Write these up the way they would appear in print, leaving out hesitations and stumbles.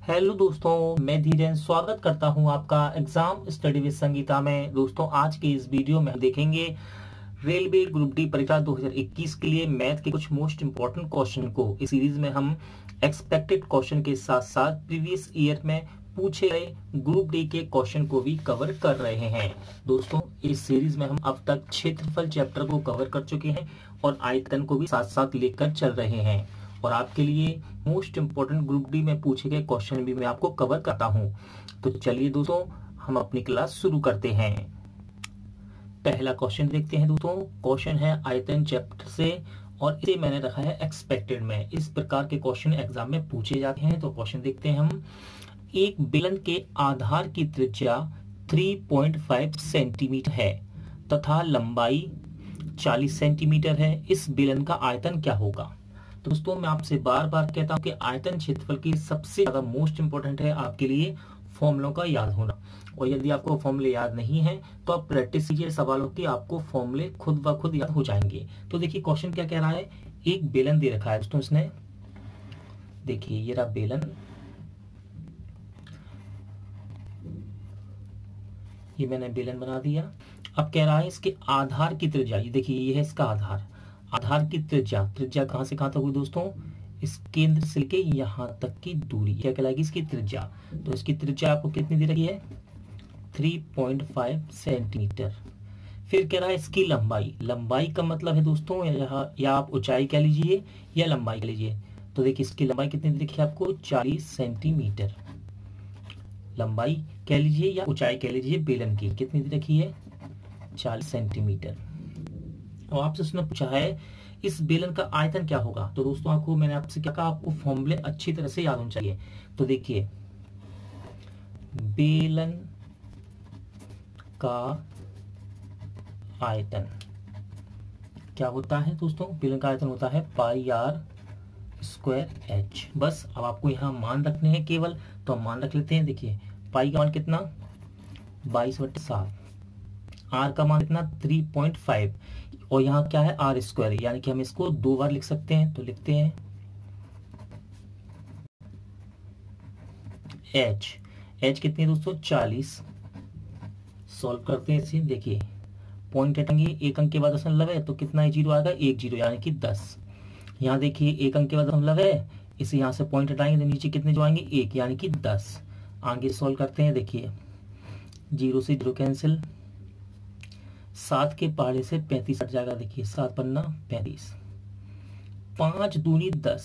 Hello दोस्तों, मैं धीरेन स्वागत करता हूं आपका एग्जाम स्टडी विद संगीता में। दोस्तों, आज के इस वीडियो में हम देखेंगे रेलवे ग्रुप डी परीक्षा 2021 के लिए मैथ के कुछ मोस्ट इंपॉर्टेंट क्वेश्चन को। इस सीरीज में हम एक्सपेक्टेड क्वेश्चन के साथ साथ प्रीवियस ईयर में पूछे गए ग्रुप डी के क्वेश्चन को भी कवर कर रहे हैं। दोस्तों, इस सीरीज में हम अब तक क्षेत्रफल चैप्टर को कवर कर चुके हैं और आयतन को भी साथ साथ लेकर चल रहे हैं, और आपके लिए मोस्ट इंपोर्टेंट ग्रुप डी में पूछे गए क्वेश्चन भी मैं आपको कवर करता हूं। तो चलिए दोस्तों, हम अपनी क्लास शुरू करते हैं। पहला क्वेश्चन देखते हैं दोस्तों। क्वेश्चन है आयतन चैप्टर से और इसे मैंने रखा है एक्सपेक्टेड में। इस प्रकार के क्वेश्चन एग्जाम में पूछे जाते हैं। तो क्वेश्चन देखते हैं हम। एक बेलन के आधार की त्रिज्या 3.5 सेंटीमीटर है तथा लंबाई 40 सेंटीमीटर है। इस बेलन का आयतन क्या होगा? दोस्तों, मैं आपसे बार बार कहता हूं कि आयतन क्षेत्रफल की सबसे ज्यादा मोस्ट इंपोर्टेंट है आपके लिए फॉर्मूलों का याद होना। और यदि आपको फॉर्मूले याद नहीं है तो आप प्रैक्टिस कीजिए सवालों की, आपको फॉर्मूले खुद ब खुद याद हो जाएंगे। तो देखिए क्वेश्चन क्या कह रहा है। एक बेलन दे रखा है दोस्तों इसने। देखिए ये रहा बेलन, ये मैंने बेलन बना दिया। अब कह रहा है इसके आधार की त्रिज्या, ये देखिए ये है इसका आधार। आधार की त्रिज्या, त्रिज्या कहां से कहां तक हुई दोस्तों? इस केंद्र से लेके यहां तक की दूरी क्या कहलाएगी? इसकी त्रिज्या। तो इसकी त्रिज्या आपको कितनी दे रही है? 3.5 सेंटीमीटर। फिर कह रहा है इसकी लंबाई। लंबाई का मतलब है दोस्तों या आप ऊंचाई कह लीजिए या लंबाई कह लीजिए। तो देखिए इसकी लंबाई कितनी दे रखी है आपको? 40 सेंटीमीटर। लंबाई कह लीजिए या ऊंचाई कह लीजिए बेलन की कितनी दे रखी है? 40 सेंटीमीटर। और आपसे उसने पूछा है इस बेलन का आयतन क्या होगा। तो दोस्तों आपको मैंने आपसे क्या कहा, आपको फॉर्मूले अच्छी तरह से याद होने चाहिए। तो देखिए बेलन का आयतन क्या होता है दोस्तों? बेलन का आयतन होता है πr²h। बस अब आपको यहाँ मान रखने हैं केवल, तो हम मान रख लेते हैं। देखिए पाई का मान कितना? 22/7। आर का मान कितना? 3.5। और यहाँ क्या है? r², यानी कि हम इसको 2 बार लिख सकते हैं। तो लिखते हैं h कितनी है दोस्तों? 40। सॉल्व करते हैं इसे। देखिए पॉइंट हटाएंगे, एक अंक के बाद दशमलव है तो कितना ही जीरो आएगा? 1 0, यानी कि 10। यहाँ देखिए एक अंक के बाद दशमलव है, इसे यहाँ से पॉइंट हटाएंगे तो नीचे कितने जो आएंगे? 1, यानी कि 10। आगे सॉल्व करते हैं। देखिए 0 से 0 कैंसिल, 7 के पहाड़े से 35 हट जाएगा। देखिए 7 पन्ना 35, 5 दूनी 10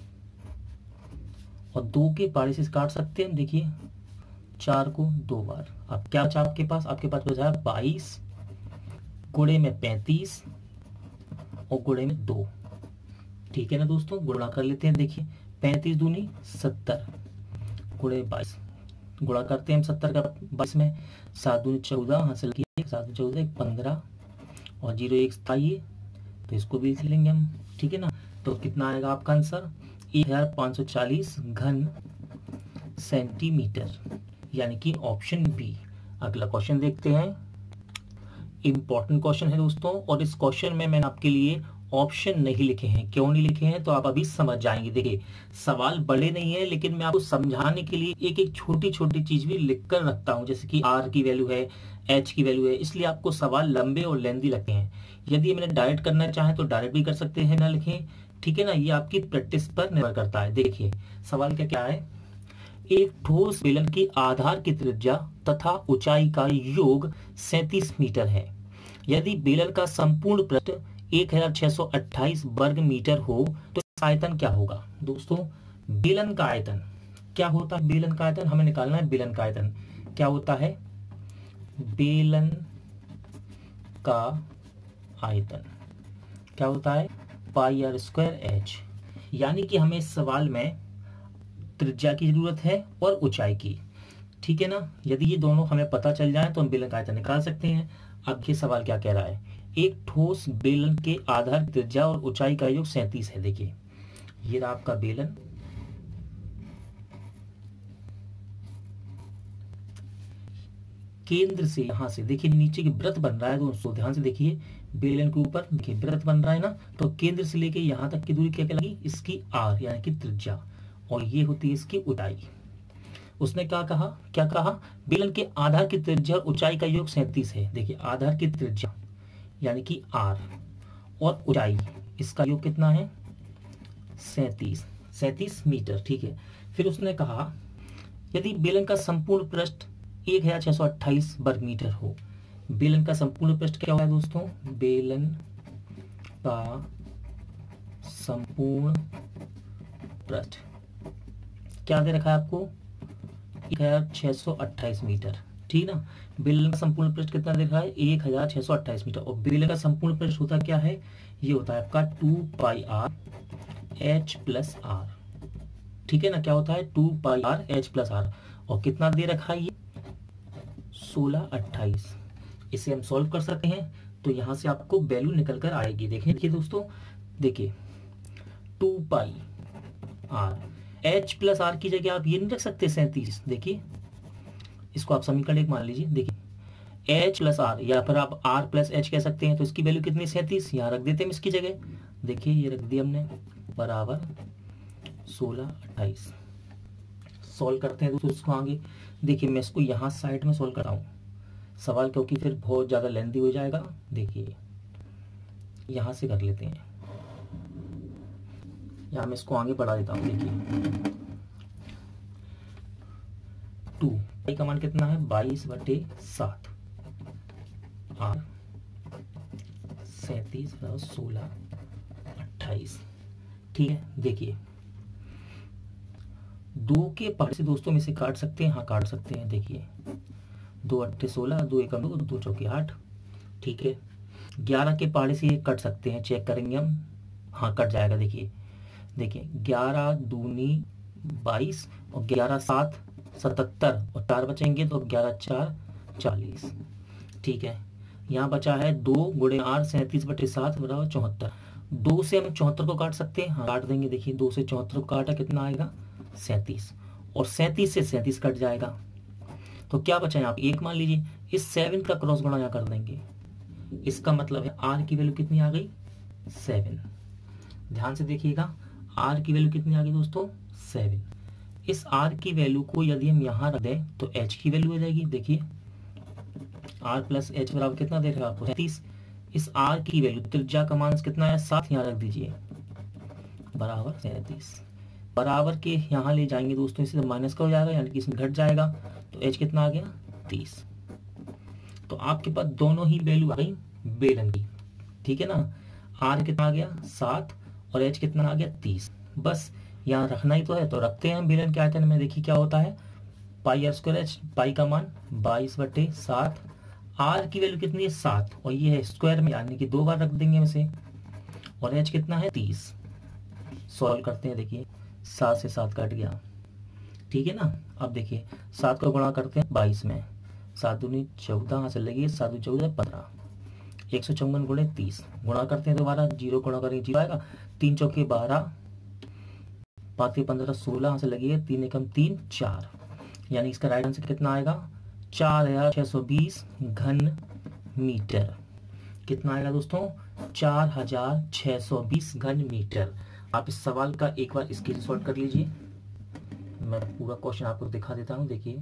और 2 के पहाड़े से काट सकते हैं। देखिए 4 को 2 बार। अब क्या बचा आपके पास? आपके पास बचा 22 गुणे में 35 और गुणे में 2। ठीक है ना दोस्तों, गुणा कर लेते हैं। देखिए 35 दूनी 70 गुणे 22, गुणा करते हैं हम 70 का 22 में। 7 दूनी 14 हासिल किए, 7 14 15 और 0 1 था ये, तो इसको भी लिख लेंगे हम। ठीक है ना, तो कितना आएगा आपका आंसर? 1540 घन सेंटीमीटर, यानी कि ऑप्शन बी। अगला क्वेश्चन देखते हैं। इंपॉर्टेंट क्वेश्चन है दोस्तों, और इस क्वेश्चन में मैंने आपके लिए ऑप्शन नहीं लिखे हैं। क्यों नहीं लिखे हैं तो आप अभी समझ जाएंगे। देखिए सवाल बड़े नहीं है, लेकिन मैं आपको समझाने के लिए एक एक छोटी छोटी चीज भी लिख कर रखता हूं, जैसे कि आर की वैल्यू है, एच की वैल्यू है, इसलिए आपको सवाल लंबे और लेंदी लगते हैं। यदि मैंने डायरेक्ट करना चाहे तो डायरेक्ट भी कर सकते हैं, ना लिखें। ठीक है ना, ये आपकी प्रैक्टिस पर निर्भर करता है। देखिए सवाल क्या है। एक ठोस बेलन की आधार की त्रिज्या तथा ऊंचाई का योग 37 मीटर है। यदि बेलन का संपूर्ण पृष्ठ 1628 वर्ग मीटर हो तो आयतन क्या होगा? दोस्तों बेलन का आयतन क्या होता है? बेलन का आयतन हमें निकालना है। बेलन का आयतन क्या होता है? बेलन का आयतन क्या होता है? πr²h। यानी कि हमें इस सवाल में त्रिज्या की जरूरत है और ऊंचाई की। ठीक है ना, यदि ये दोनों हमें पता चल जाए तो हम बेलन का आयतन निकाल सकते हैं। अब ये सवाल क्या कह रहा है। एक ठोस बेलन के आधार त्रिज्या और ऊंचाई का योग 37 है। देखिए ये रहा आपका बेलन, केंद्र से यहां से देखिए नीचे की वृत्त बन रहा है, दोस्तों ध्यान से देखिए। बेलन के ऊपर देखिए वृत्त बन रहा है ना, तो केंद्र से लेके यहां तक की दूरी क्या कहलाएगी? इसकी आर यानी कि त्रिज्या, और ये होती है इसकी ऊंचाई। उसने क्या कहा, बेलन के आधार की त्रिज्या और ऊंचाई का योग 37 है। देखिए आधार की त्रिज्या यानी कि आर और ऊंचाई, इसका योग कितना है 37 मीटर। ठीक है। फिर उसने कहा यदि बेलन का संपूर्ण पृष्ठ 1628 वर्ग मीटर हो। बेलन का संपूर्ण पृष्ठ क्या होता है दोस्तों, बेलन का संपूर्ण पृष्ठ क्या दे रखा है आपको 1628 मीटर। ठीक ना, बेलन का संपूर्ण पृष्ठ कितना दे रखा है 1628 मीटर। और बेलन का संपूर्ण पृष्ठ होता क्या है, ये होता है आपका 2 pi R H plus R. ठीक है ना, क्या होता है 2 pi R H plus R. और कितना दे रखा है ये 1628। इसे हम सॉल्व कर सकते हैं तो यहां से आपको वैल्यू निकल कर आएगी। देखिए दोस्तों, देखिए 2 pi R H plus R की जगह आप ये नहीं रख सकते 37। देखिए इसको आप समीकरण एक मान लीजिए। देखिए एच प्लस आर या फिर आप आर प्लस एच कह सकते हैं। तो इसकी वैल्यू कितनी 37, यहाँ रख देते हैं इसकी जगह। देखिए ये रख दिया हमने बराबर 1628। सॉल्व करते हैं दोस्तों इसको आगे। देखिए मैं इसको यहाँ साइड में सॉल्व कर रहा हूँ सवाल, क्योंकि फिर बहुत ज़्यादा लेंथी हो जाएगा। देखिए यहाँ से कर लेते हैं, यहाँ मैं इसको आगे बढ़ा देता हूँ। देखिए 2 पाई का मान कितना है 22/7 आर 37 + 16 28। ठीक है। देखिए 2 के पहाड़े से दोस्तों में से काट सकते हैं, हाँ काट सकते हैं। देखिए 2 8 16, 2 1 2, 2 4 8। ठीक है। 11 के पहाड़े से ये कट सकते हैं, चेक करेंगे हम, हाँ कट जाएगा। देखिए 11 दूनी 22 और 11 7 77 और 4 बचेंगे तो 11 4 40। ठीक है। यहाँ बचा है 2 गुणे आर 37/7 बराबर 74। 2 से हम 74 को काट सकते हैं, हाँ काट देंगे। देखिए 2 से 74 को काटा कितना आएगा 37 और 37 से 37 कट जाएगा तो क्या बचा है आप 1 मान लीजिए। इस 7 का क्रॉस गुणा यहाँ कर देंगे, इसका मतलब है आर की वैल्यू कितनी आ गई 7। ध्यान से देखिएगा आर की वैल्यू कितनी आ गई दोस्तों 7। इस आर की वैल्यू को यदि हम यहाँ रख दें तो एच की वैल्यू हो जाएगी। देखिए आर प्लस एच बराबर कितना दे रहा है आपको 37। इस आर की वैल्यू त्रिज्या का मान कितना है 7, यहाँ रख दीजिए बराबर 37। बराबर के यहाँ ले जाएंगे दोस्तों, इससे माइनस का हो जाएगा यानी कि इसमें घट जाएगा तो एच कितना आ गया 30। तो आपके पास दोनों ही वैल्यू आ गई बेलन की। ठीक है ना, आर कितना आ गया 7 और एच कितना आ गया 30। बस यहाँ रखना ही तो है तो रखते हैं हम बेलन के आयतन में। देखिए क्या होता है pi R square H, pi का मान 22/7, आर की वैल्यू कितनी है 7 और ये है स्क्वायर में यानी कि 2 बार रख देंगे इसे, और एच कितना है 30। सॉल्व करते हैं। देखिए 7 से 7 कट गया। ठीक है ना, अब देखिए 7 को गुणा करते हैं 22 में, 7 दूनी 14 यहाँ से लगी 7 दूनी 14 15, 154 गुणे 30 गुणा करते हैं दोबारा, 0 गुणा करेंगे 0 आएगा, 3 चौके 12, 5 15 16 यहाँ से लगी 3 एकम 3 4, यानी इसका राइट आंसर कितना आएगा 4620 घन मीटर। कितना आएगा दोस्तों 4620 घन मीटर। आप इस सवाल का एक बार स्क्रीनशॉट कर लीजिए, मैं पूरा क्वेश्चन आपको दिखा देता हूं। देखिए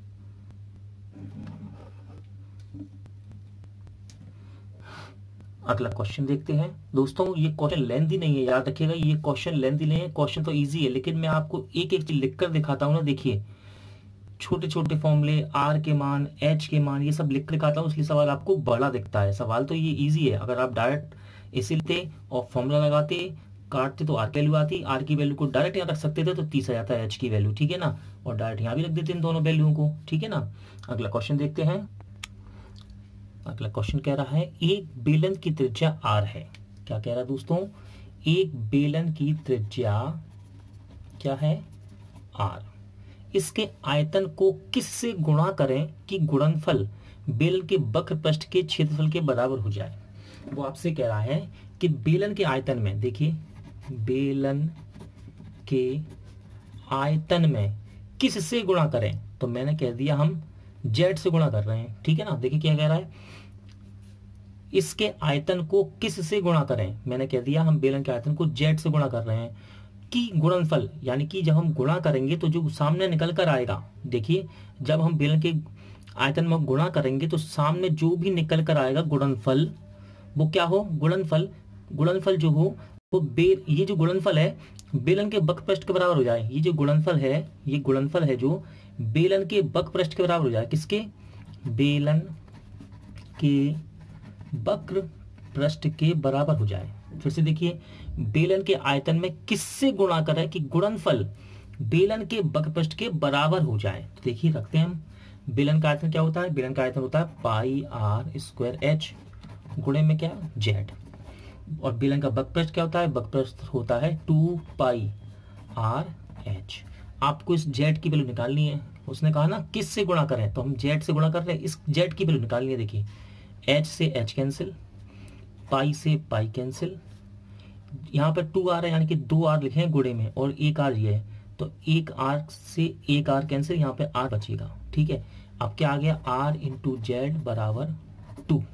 अगला क्वेश्चन देखते हैं दोस्तों। ये क्वेश्चन लेंथी नहीं है, याद रखिएगा ये क्वेश्चन लेंथी नहीं है, क्वेश्चन तो इजी है लेकिन मैं आपको एक एक चीज लिखकर दिखाता हूं ना। देखिए छोटे छोटे फॉर्मूले, आर के मान, एच के मान, ये सब लिख कर दिखाता हूँ, इसलिए सवाल आपको बड़ा दिखता है। सवाल तो ये इजी है, अगर आप डायरेक्ट इसे लेते और फॉर्मूला लगाते काटते तो आर की वैल्यू आती, आर की वैल्यू को डायरेक्ट यहाँ रख सकते थे तो 30 आ जाता है एच की वैल्यू। ठीक है ना, और डायरेक्ट यहाँ भी रख देते इन दोनों वैल्यूओं को। ठीक है ना, अगला क्वेश्चन देखते हैं। अगला क्वेश्चन कह रहा है एक बेलन की त्रिज्या आर है। क्या कह रहा है दोस्तों, एक बेलन की त्रिज्या क्या है आर, इसके आयतन को किससे गुणा करें कि गुणनफल बेलन के वक्र पृष्ठ के क्षेत्रफल के बराबर हो जाए। वो आपसे कह रहा है कि बेलन के आयतन में, देखिए बेलन के आयतन में किससे गुणा करें, तो मैंने कह दिया हम जेड से गुणा कर रहे हैं। ठीक है ना, देखिए क्या कह रहा है, इसके आयतन को किससे गुणा करें, मैंने कह दिया हम बेलन के आयतन को जेड से गुणा कर रहे हैं। इसकी गुणनफल, यानी कि जब हम गुणा करेंगे तो जो सामने निकल कर आएगा, देखिए जब हम बेलन के आयतन में गुणा करेंगे तो सामने जो भी निकल कर आएगा गुणनफल, वो क्या हो, गुणनफल, गुणनफल जो हो वो ये जो गुणनफल है बेलन के बकपृष्ठ के बराबर हो जाए। ये जो गुणनफल है, ये गुणनफल है जो बेलन के बकपृष्ठ के बराबर हो जाए। किसके? बेलन के वक्र पृष्ठ के बराबर हो जाए। फिर से देखिए, बेलन के आयतन में किससे गुणा करें कि गुणनफल बेलन के वक्र के बराबर हो जाए। तो देखिए रखते हैं हम, बेलन का आयतन क्या होता है, बेलन का आयतन होता है पाई आर स्क्वायर एच गुणे में क्या, जेड, और बेलन का वक्र क्या होता है, वक्र होता है 2 पाई आर एच। आपको इस जेड की वैल्यू निकालनी है। उसने कहा ना किस से गुणा करें, तो हम जेड से गुणा कर रहे हैं, इस जेड की वैल्यू निकालनी है। देखिए एच से एच कैंसिल, पाई से पाई कैंसिल, यहाँ पर 2 आर है यानी कि 2 आर लिखे हैं गुणे में और 1 आर ये है, तो 1 आर से 1 आर कैंसिल, यहाँ पे आर बचेगा। ठीक है, अब क्या आ गया, आर इंटू जेड बराबर 2।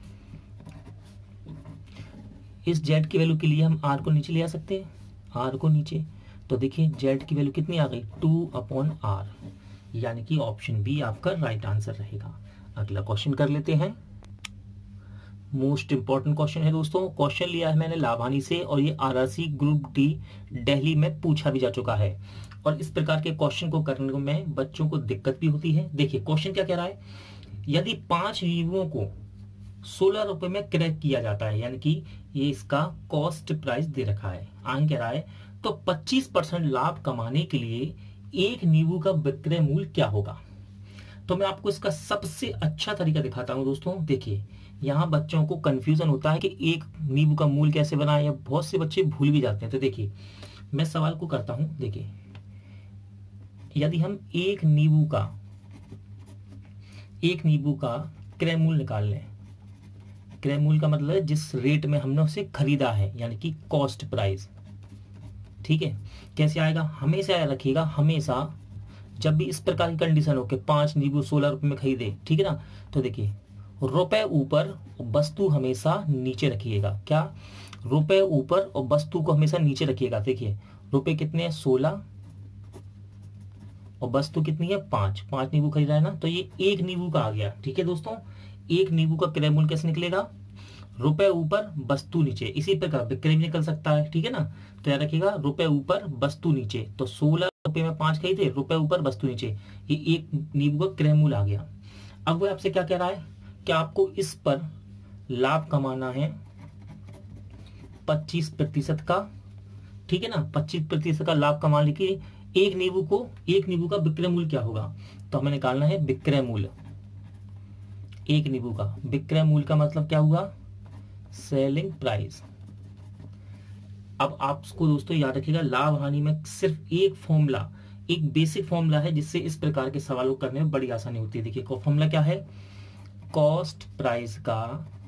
इस जेड की वैल्यू के लिए हम आर को नीचे ले आ सकते हैं, आर को नीचे, तो देखिए जेड की वैल्यू कितनी आ गई, 2/r, यानी कि ऑप्शन बी आपका राइट आंसर रहेगा। अगला क्वेश्चन कर लेते हैं, मोस्ट इंपॉर्टेंट क्वेश्चन है दोस्तों। क्वेश्चन लिया है मैंने लाभानी से और ये आरआरसी ग्रुप डी दिल्ली में पूछा भी जा चुका है, और इस प्रकार के क्वेश्चन को करने में बच्चों को दिक्कत भी होती है। देखिए क्वेश्चन क्या कह रहा है, यदि 5 नींबुओं को 16 रुपए में क्रय किया जाता है, यानी कि ये इसका कॉस्ट प्राइस दे रखा है, आगे कह रहा है तो 25% लाभ कमाने के लिए एक नींबू का विक्रय मूल्य क्या होगा। तो मैं आपको इसका सबसे अच्छा तरीका दिखाता हूं दोस्तों। देखिए यहाँ बच्चों को कंफ्यूजन होता है कि एक नींबू का मूल्य कैसे बनाए, या बहुत से बच्चे भूल भी जाते हैं। तो देखिए मैं सवाल को करता हूं, देखिए यदि हम एक नींबू का क्रय मूल्य निकाल लें, क्रय मूल्य का मतलब है जिस रेट में हमने उसे खरीदा है, यानी कि कॉस्ट प्राइस। ठीक है, कैसे आएगा, हमेशा याद रखिएगा, हमेशा जब भी इस प्रकार की कंडीशन हो कि 5 नींबू 16 रुपए में खरीदे, ठीक है ना, तो देखिए रुपए ऊपर वस्तु हमेशा नीचे रखिएगा। क्या, रुपए ऊपर और वस्तु को हमेशा नीचे रखिएगा। देखिए रुपए कितने हैं, 16, और वस्तु कितनी है, 5 नींबू खरीदा है ना, तो ये एक नींबू का आ गया। ठीक है दोस्तों, एक नींबू का क्रय मूल्य कैसे निकलेगा, रुपए ऊपर वस्तु नीचे, इसी प्रकार विक्रय भी निकल सकता है। ठीक है ना, तो याद रखिएगा रुपए ऊपर वस्तु नीचे, तो 16 रुपए में 5 खरीदे, रुपए ऊपर वस्तु नीचे, ये एक नींबू का क्रय मूल्य आ गया। अब वो आपसे क्या कह रहा है कि आपको इस पर लाभ कमाना है 25% का। ठीक है ना, 25% का लाभ कमाने के एक नींबू का विक्रय मूल्य क्या होगा, तो हमें निकालना है विक्रय मूल्य। एक नींबू का विक्रय मूल्य का मतलब क्या हुआ, सेलिंग प्राइस। अब आपको दोस्तों याद रखिएगा, लाभ हानि में सिर्फ एक फॉर्मूला, एक बेसिक फॉर्मूला है जिससे इस प्रकार के सवालों करने में बड़ी आसानी होती है। देखिए फॉर्मूला क्या है, कॉस्ट प्राइस का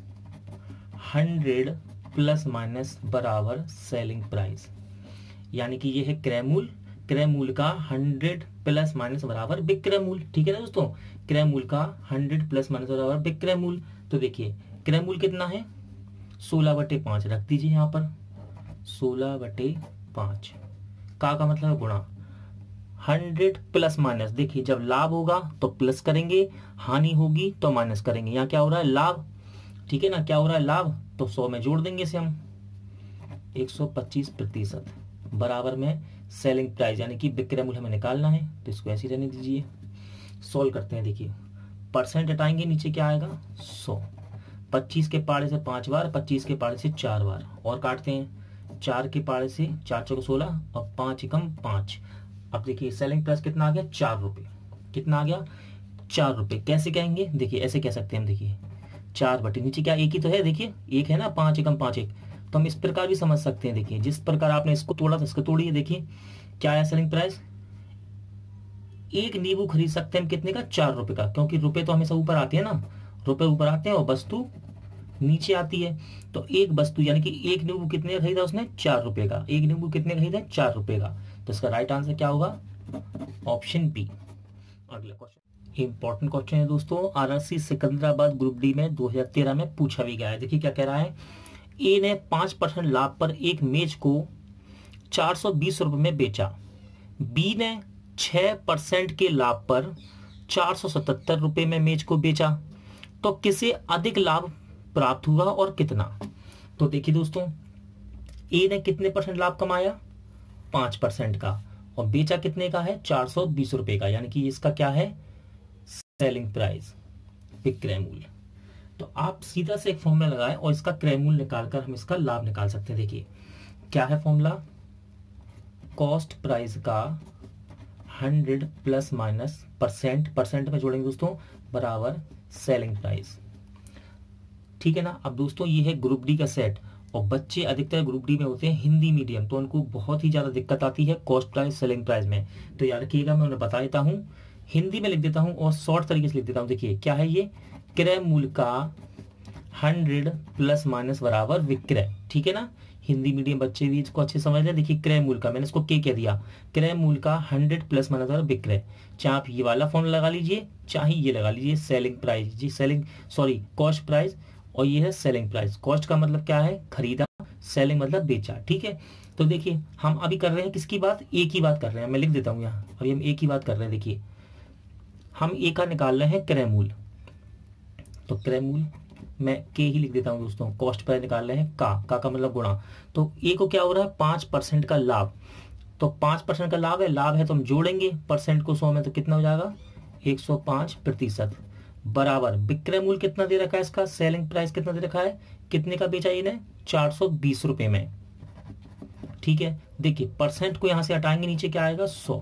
100 प्लस माइनस बराबर सेलिंग प्राइस, यानी कि ये है क्रय मूल्य, क्रय मूल्य का 100 प्लस माइनस बराबर विक्रय मूल्य। ठीक है ना दोस्तों, क्रय मूल्य का 100 प्लस माइनस बराबर विक्रय मूल्य। तो देखिए क्रय मूल्य कितना है, 16/5 रख दीजिए यहाँ पर, 16/5 का मतलब है गुणा 100 प्लस माइनस। देखिए जब लाभ होगा तो प्लस करेंगे, हानि होगी तो माइनस करेंगे। यहाँ क्या हो रहा है, लाभ, ठीक है ना, क्या हो रहा है, लाभ, तो 100 में जोड़ देंगे इसे हम, 125% बराबर में सेलिंग प्राइस, यानी कि विक्रय मूल्य हमें निकालना है, तो इसको ऐसे रहने दीजिए। सॉल्व करते हैं, देखिए परसेंट हटाएंगे, नीचे क्या आएगा 100, 25 के पाड़े से 5 बार, 25 के पाड़े से 4 बार, और काटते हैं 4 के पाड़े से 4 चौको 16 और 5 एकम 5। अब देखिए सेलिंग प्राइस कितना आ गया, 4 रुपए, कितना आ गया, 4 रुपए। कैसे कहेंगे, देखिए ऐसे कह सकते हैं हम, देखिए 4 बटे नीचे क्या एक ही तो है, देखिए एक है ना, 5 एकम 5 1, तो हम इस प्रकार भी समझ सकते हैं। देखिए जिस प्रकार आपने इसको तोड़ा था इसको तोड़िए, देखिए क्या आया सेलिंग प्राइस, एक नींबू खरीद सकते हैं कितने का, 4 रुपए का, क्योंकि रुपए तो हमेशा ऊपर आते हैं ना, रुपए ऊपर आते हैं और वस्तु नीचे आती है। तो एक वस्तु यानी कि एक नींबू कितने का खरीदा उसने, 4 रुपए का, एक नींबू कितने का खरीदा, 4 रुपए का। तो इसका राइट आंसर क्या होगा, ऑप्शन बी। अगला क्वेश्चन इंपॉर्टेंट क्वेश्चन है दोस्तों, आरआरसी सिकंदराबाद ग्रुप डी में 2013 में पूछा भी गया है। देखिए क्या कह रहा है, ए ने 5% लाभ पर एक मेज को 420 रुपये में बेचा। बी ने 6% के लाभ पर 477 रुपये में मेज को बेचा। तो किसे अधिक लाभ प्राप्त हुआ और कितना? तो देखिए दोस्तों, ए ने कितने परसेंट लाभ कमाया? 5% का, और बेचा कितने का है? 420 रुपये का, यानी कि इसका क्या है? सेलिंग प्राइस, विक्रय मूल्य। तो आप सीधा से एक फॉर्मूला लगाएं और इसका क्रय मूल्य निकालकर हम इसका लाभ निकाल सकते हैं। देखिए क्या है फॉर्मूला? कॉस्ट प्राइस का 100 प्लस माइनस परसेंट में जोड़ेंगे दोस्तों, बराबर सेलिंग प्राइस। ठीक है ना। अब दोस्तों ये है ग्रुप डी का सेट, और बच्चे अधिकतर ग्रुप डी में होते हैं हिंदी मीडियम, तो उनको बहुत ही ज्यादा दिक्कत आती है कॉस्ट प्राइस सेलिंग प्राइस में। तो याद रखिएगा, मैं उन्हें बता देता हूँ, हिंदी में लिख देता हूँ और शॉर्ट तरीके से लिख देता हूँ। देखिए क्या है ये? क्रय मूल्य का 100 प्लस माइनस बराबर विक्रय। ठीक है ना। हिंदी मीडियम बच्चे भी इसको अच्छे समझ लें। देखिए क्रय मूल्य का, मैंने इसको के कह दिया, क्रय मूल्य का 100 प्लस माइनस बराबर विक्रय। चाहे आप ये वाला फॉर्मूला लगा लीजिए, चाहे ये लगा लीजिए, सेलिंग प्राइस जी, कॉस्ट प्राइस, और ये है सेलिंग प्राइस। कॉस्ट का मतलब क्या है? खरीदा, सेलिंग मतलब बेचा। ठीक है। तो देखिए हम अभी कर रहे हैं किसकी बात? ए की बात कर रहे हैं। मैं लिख देता हूँ यहाँ, अभी हम ए की बात कर रहे हैं। देखिए हम ए का निकाल रहे हैं क्रय मूल्य, तो क्रय मूल्य मैं के ही लिख देता हूँ दोस्तों। कॉस्ट प्राइस निकाल रहे हैं का मतलब गुणा। तो ए को क्या हो रहा है? 5% का लाभ, तो 5% का लाभ है तो हम जोड़ेंगे परसेंट को 100 में, तो कितना हो जाएगा? 105% बराबर विक्रय मूल्य कितना दे रखा है इसका? सेलिंग प्राइस कितना दे रखा है? कितने का बेचा इन्हें? 420 रुपये में। ठीक है। देखिए परसेंट को यहां से हटाएंगे, नीचे क्या आएगा? 100।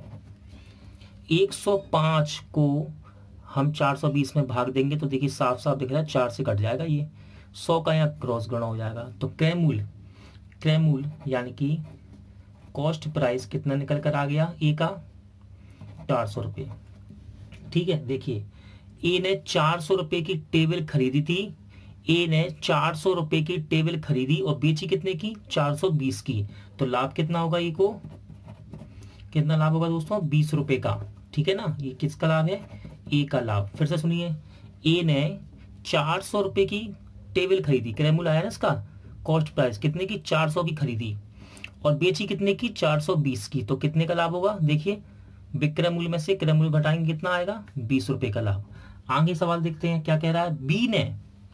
105 को हम 420 में भाग देंगे तो देखिए साफ साफ दिख रहा है 4 से कट जाएगा, ये 100 का यहाँ क्रॉस गुणा हो जाएगा। तो क्रय मूल्य यानी कि कॉस्ट प्राइस कितना निकल कर आ गया? ए का 400 रुपये। ठीक है। देखिए ए ने 400 रुपये की टेबल खरीदी थी, ए ने 400 रुपये की टेबल खरीदी और बेची कितने की? 420 की। तो लाभ कितना होगा? ए को कितना लाभ होगा दोस्तों? 20 रुपये का। ठीक है ना। ये किसका लाभ है? ए का लाभ। फिर से सुनिए, ए ने 400 रुपये की टेबल खरीदी, क्रय मूल्य आया ना इसका, कॉस्ट प्राइस कितने की? 400 की खरीदी, और बेची कितने की? 420 की। तो कितने का लाभ होगा? देखिए विक्रय मूल्य में से क्रय मूल्य घटाएंगे, कितना आएगा? 20 रुपये का लाभ। आगे सवाल देखते हैं क्या कह रहा है। बी ने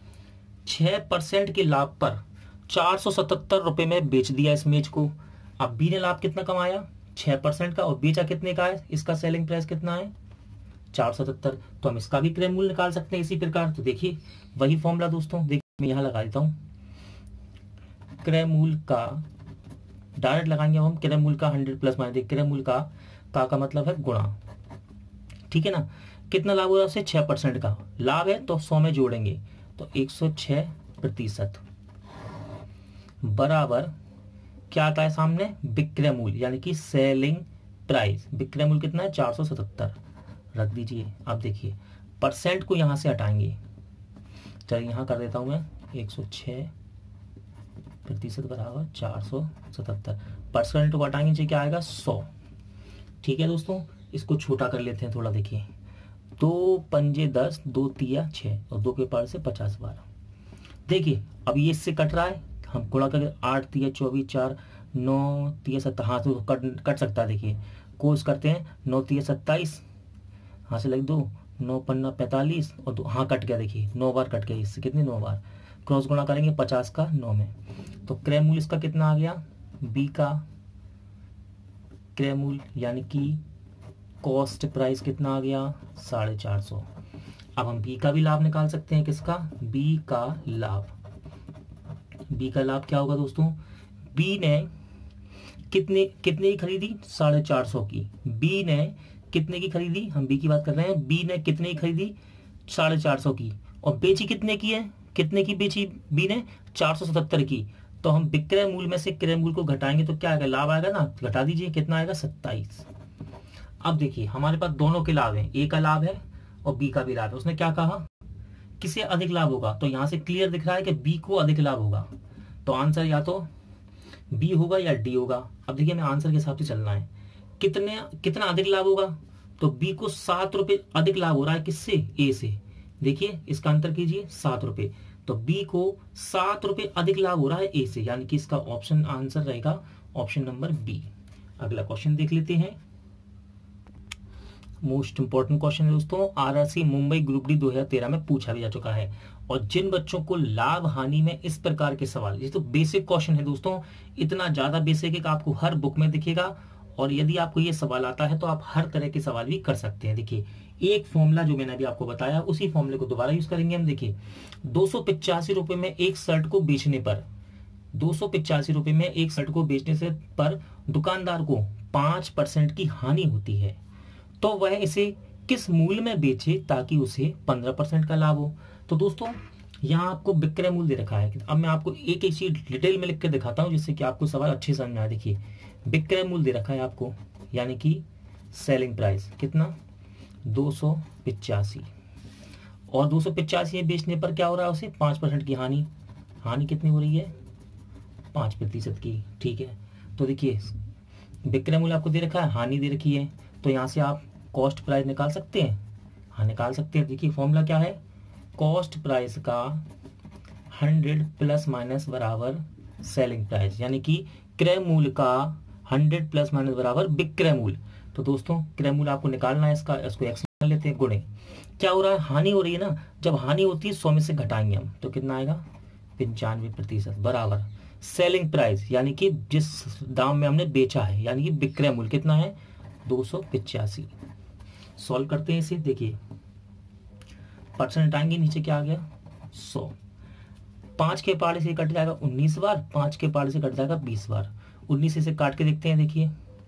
6% के लाभ पर 477 रुपये में बेच दिया इस मेज को। अब बी ने लाभ कितना कमाया? 6% का, और बेचा कितने का है? इसका सेलिंग प्राइस कितना है? 477। तो हम इसका भी क्रय मूल्य निकाल सकते हैं इसी प्रकार। तो देखिए वही फॉर्मूला दोस्तों, देखिए मैं यहां लगा देता हूं, क्रय मूल्य का डायरेक्ट लगाएंगे हम, क्रय मूल्य का 100 प्लस माइनस, क्रय मूल्य का मतलब है गुणा। ठीक है ना। कितना लाभ हो रहा है उससे? 6% का लाभ है तो 100 में जोड़ेंगे, तो 106% बराबर क्या आता है सामने? विक्रय मूल्य यानी कि सेलिंग प्राइस। विक्रय मूल्य कितना है? 477 रख दीजिए। अब देखिए परसेंट को यहां से हटाएंगे, चलिए यहां कर देता हूं मैं, 106% बराबर 477, परसेंट को हटाएंगे नीचे क्या आएगा? 100। ठीक है दोस्तों, इसको छोटा कर लेते हैं थोड़ा। देखिए 2 पंजे 10, 2 तिया 6 और 2 के पार से 50 12। देखिए अब ये इससे कट रहा है, हम गुणा करके 8 तिया 24, 4 9 तिया 7, हाँ तो कट सकता है। देखिए कोस करते हैं, 9 तिया 27, हाँ से लग 2, 9 पन्ना 45 और 2, हाँ कट गया। देखिए 9 बार कट गया, इससे कितने? 9 बार। क्रॉस गुणा करेंगे 50 का 9 में, तो क्रय मूल्य इसका कितना आ गया? बी का क्रय मूल्य यानी कि कॉस्ट प्राइस कितना आ गया? 450। अब हम बी का भी लाभ निकाल सकते हैं। किसका? बी का लाभ। बी का लाभ क्या होगा दोस्तों? बी ने कितने की खरीदी? 450 की। बी ने कितने की खरीदी? हम बी की बात कर रहे हैं। बी ने कितने की खरीदी? 450 की, और बेची कितने की है? कितने की बेची बी ने? 477 की। तो हम विक्रय मूल्य में से क्रय मूल्य को घटाएंगे तो क्या आएगा? लाभ आएगा ना, घटा दीजिए, कितना आएगा? 27। अब देखिए हमारे पास दोनों के लाभ हैं, ए का लाभ है और बी का भी लाभ है। उसने क्या कहा? किसे अधिक लाभ होगा? तो यहां से क्लियर दिख रहा है कि बी को अधिक लाभ होगा, तो आंसर या तो बी होगा या डी होगा। अब देखिए हमें आंसर के हिसाब से चलना है। कितना अधिक लाभ होगा? तो बी को 7 रुपये अधिक लाभ हो रहा है। किससे? ए से। देखिए इसका अंतर कीजिए, 7 रुपये, तो बी को 7 रुपये अधिक लाभ हो रहा है ए से, यानी कि इसका ऑप्शन आंसर रहेगा ऑप्शन नंबर बी। अगला क्वेश्चन देख लेते हैं। मोस्ट इंपॉर्टेंट क्वेश्चन है दोस्तों, आरआरसी मुंबई ग्रुप डी 2013 में पूछा भी जा चुका है। और जिन बच्चों को लाभ हानि में इस प्रकार के सवाल, ये तो बेसिक क्वेश्चन है दोस्तों, इतना ज्यादा बेसिक है कि आपको हर बुक में दिखेगा। और यदि आपको ये सवाल आता है तो आप हर तरह के सवाल भी कर सकते हैं। देखिए एक फॉर्मूला जो मैंने अभी आपको बताया, उसी फॉर्मूले को दोबारा यूज करेंगे हम। देखिए 285 रुपए में एक शर्ट को बेचने पर, 285 रुपए में एक शर्ट को बेचने से पर दुकानदार को 5% की हानि होती है, तो वह इसे किस मूल्य में बेचे ताकि उसे 15% का लाभ हो। तो दोस्तों यहाँ आपको विक्रय मूल्य दे रखा है। अब मैं आपको एक एक चीज डिटेल में लिख के दिखाता हूँ जिससे कि आपको सवाल अच्छे समझ में आए। देखिए विक्रय मूल्य दे रखा है आपको, यानी कि सेलिंग प्राइस कितना 285, और 285 में बेचने पर क्या हो रहा है उसे 5% की हानि। हानि कितनी हो रही है 5% की, ठीक है। तो देखिए विक्रय मूल्य आपको दे रखा है, हानि दे रखी है, तो यहाँ से आप कॉस्ट प्राइस निकाल सकते हैं। हाँ निकाल सकते हैं। देखिए फॉर्मूला क्या है, कॉस्ट प्राइस का 100 प्लस माइनस बराबर सेलिंग प्राइस, यानी कि क्रय मूल्य का 100 प्लस माइनस बराबर विक्रय मूल्य। तो दोस्तों क्रय मूल्य आपको निकालना है, इसका इसको एक्स मान लेते हैं, गुणे क्या हो रहा है, हानि हो रही है ना। जब हानि होती है 100 में से घटाएंगे हम तो कितना आएगा 95% बराबर सेलिंग प्राइस, यानी कि जिस दाम में हमने बेचा है, यानी कि विक्रय मूल्य कितना है 285। सॉल्व करते हैं इसे। देखिए परसेंट आएंगे, नीचे क्या आ गया 100, 5 के पारे से कट जाएगा 19 बार, 5 के पारे से कट जाएगा 20 बार। 19 से काट के देखते हैं। देखिए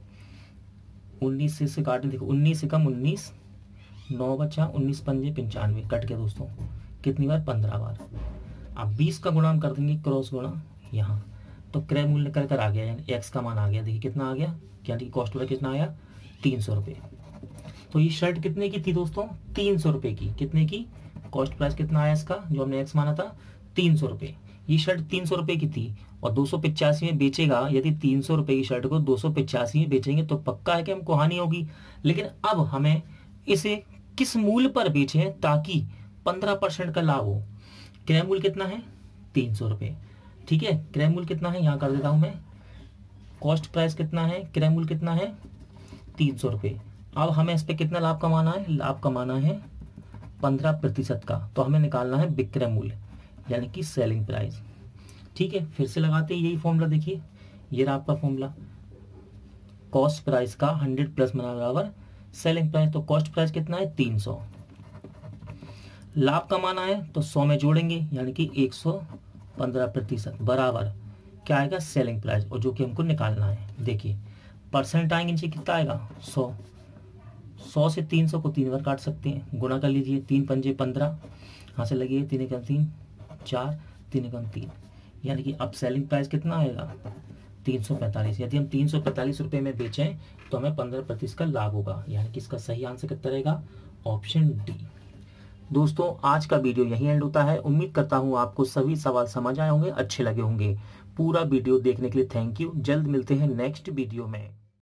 19 से काट के देखो, 19 से कम 19, 9 बचा, 19 पंजे 95, कट के दोस्तों कितनी बार 15 बार। अब 20 का गुणा हम कर देंगे क्रॉस गुणा यहाँ, तो क्रय मूल्य निकल कर आ गया, यानी एक्स का मान आ गया। देखिए कितना आ गया, यानी कॉस्ट प्राइस कितना आया 300 रुपये। तो ये शर्ट कितने की थी दोस्तों 300 रुपये की, कितने की कॉस्ट प्राइस कितना आया इसका जो हमने एक्स माना था 300 रुपये। ये शर्ट 300 रुपये की थी और 285 में बेचेगा। यदि 300 रुपये की शर्ट को 285 में बेचेंगे तो पक्का है कि हमको हानि होगी। लेकिन अब हमें इसे किस मूल्य पर बेचें ताकि 15% का लाभ हो। क्रय मूल्य कितना है 300 रुपये, ठीक है। क्रय मूल्य कितना है यहाँ कर देता हूं मैं, कॉस्ट प्राइस कितना है, क्रय मूल्य कितना है 300 रुपये। अब हमें इस पे कितना लाभ कमाना है, लाभ कमाना है 15% का, तो हमें निकालना है विक्रय मूल्य यानी कि सेलिंग प्राइस, ठीक है। फिर से लगाते हैं यही फॉर्मूला। देखिए ये रहा आपका फॉर्मूला, कॉस्ट प्राइस का 100 प्लस बराबर सेलिंग प्राइस। तो कॉस्ट प्राइस कितना है 300, लाभ कमाना है तो 100 में जोड़ेंगे यानी कि 115% बराबर क्या आएगा सेलिंग प्राइस, और जो कि हमको निकालना है। देखिए परसेंट आएंगे नीचे कितना आएगा 100, 100 से 300 को 3 बार काट सकते हैं, गुणा कर लीजिए, 3 पंजे 15, यहाँ से लगिए 3 एकम 3 4, 3 एकम 3, यानी कि अब सेलिंग प्राइस कितना आएगा 345। यदि हम 345 रुपये में बेचें तो हमें 15% का लाभ होगा, यानी कि इसका सही आंसर कितना रहेगा ऑप्शन डी। दोस्तों आज का वीडियो यहीं एंड होता है। उम्मीद करता हूँ आपको सभी सवाल समझ आए होंगे, अच्छे लगे होंगे। पूरा वीडियो देखने के लिए थैंक यू। जल्द मिलते हैं नेक्स्ट वीडियो में।